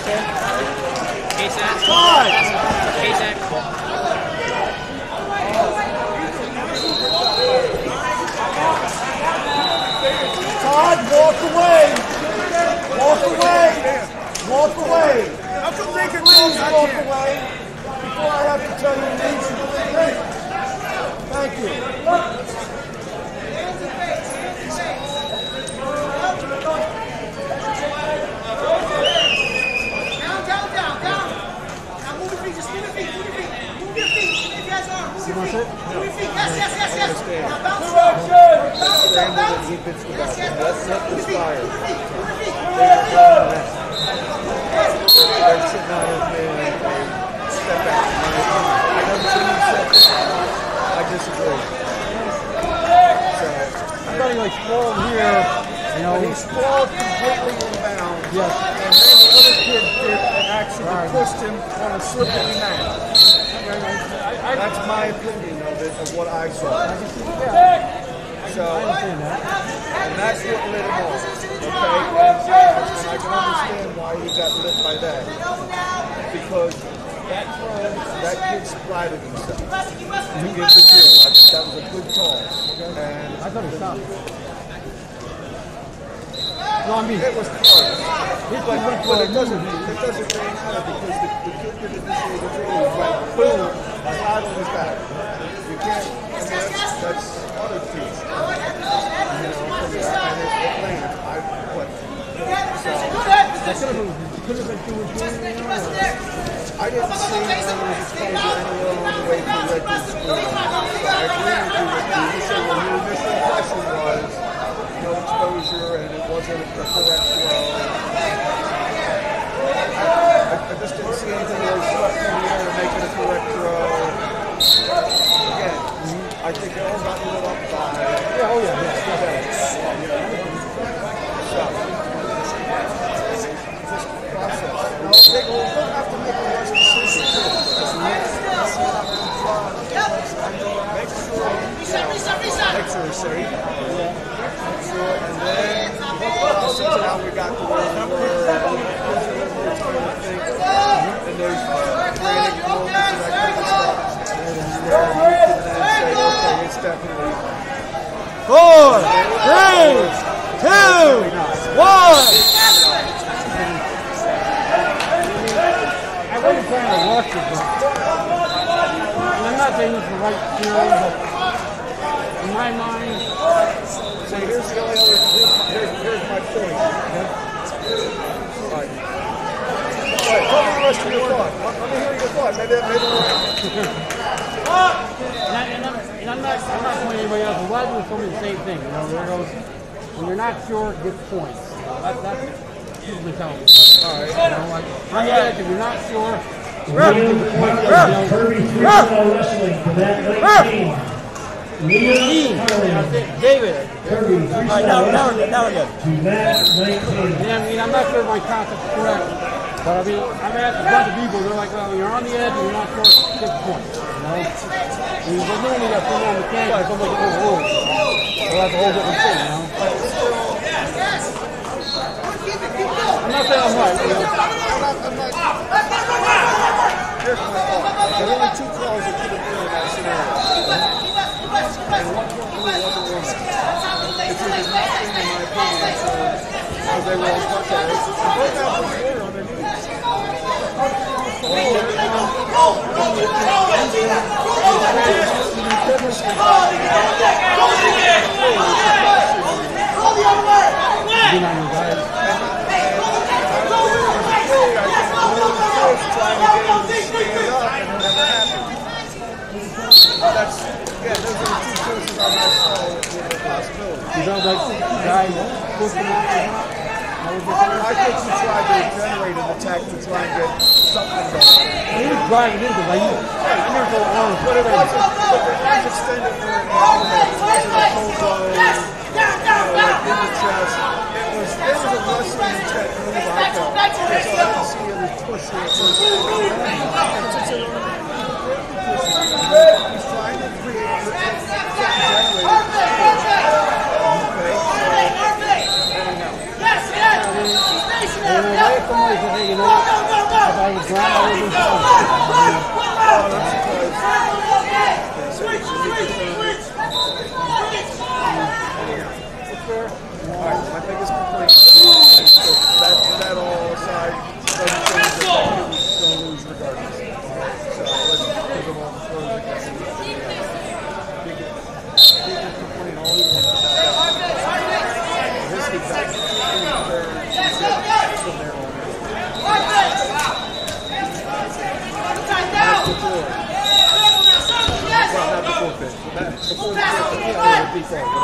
Kasak. Kasak. Todd, walk away. Walk away. Walk away. Please walk away before I have to tell you to leave. Thank you. I disagree. I thought he like sprawled here, you know. He sprawled completely inbound. Yes. And then the other kid did actually pushed him on a slippery mat. That's my opinion of it, of what I saw. So, and that's what lit him off. Okay? And I can understand why he got lit by that. Because that kid splattered himself to give the kill. That was a good call. And I thought he stopped. No, I mean, it was close. But it doesn't really matter because the kid did initiate the throw. It was like, boom, flat on his back. You can't, that's other piece. You know, from the back and it landed. could have been 2 or 3. I didn't see whether it was exposure anywhere on the way to Redwood School. So I agree with you with the initial, when your initial impression was no exposure and it wasn't a correct throw. I just didn't see anything really swept in the air to make it a correct throw. Again, I think it all got lit up by... Yeah, oh yeah, So, just process. We'll have to make a rush decision too. Make sure it's safe. Make sure, and then since now we got to where we were, there's a little more time to think, and there's frantic moments and that kind of stuff, where you can then say, okay, it's definitely 4, 3, 2, 1. I wasn't trying to rush it, but I'm not saying it's the right feeling, but in my mind, so here's the only other, here's my point. Right. Tell me the rest of your thought. Let me hear your thought. Maybe and I'm not pointing anybody else. A lot of people told me the same thing. You know, there goes, when you're not sure, get points. That's usually telling me. All right. You know, like, I'm glad if you're not sure, wrestling for that late team. David. Now again. I mean, I'm not sure if my concept's correct, but I mean, I've asked a bunch of people, they're like, well, you're on the edge and you're not sure, 6 points, you know? I mean, they're normally got someone on the can't and somebody overruled. So that's a whole different thing, you know? I'm not saying I'm right, you know? Here's my thought. There are only 2 calls that could have been in that scenario. And one really wasn't one. It was nothing, in my opinion, because they were all touch areas. And both have the score on their knees. That's, yeah, those are the 2 choices I saw with the possibility. You don't like the guy pushing out? I think he tried to generate an attack to try and get something going. He was driving into like, I never go on. But it wasn't, but the arms extended for an element. It wasn't a cold like in the chest. It was a wrestling intent move, I felt. So I didn't see it as pushing. He's trying to create And away from like, hey, you know what?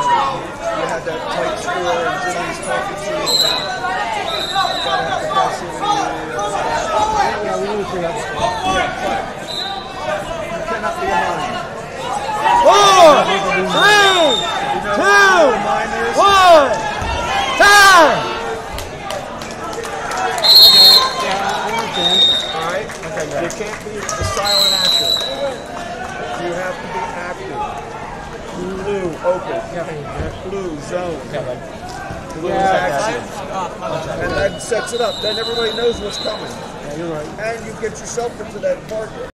you had that tight score and Jimmy's talking to you about gotta have the passivity. Yeah, we need to that. You cannot be a mind. 4, 3, 2, 1, time! Alright? You can't be a silent actor. You have to be active. Blue, open. Blue, zone. Blue is action. And that sets it up. Then everybody knows what's coming. Yeah, you're right. And you get yourself into that part.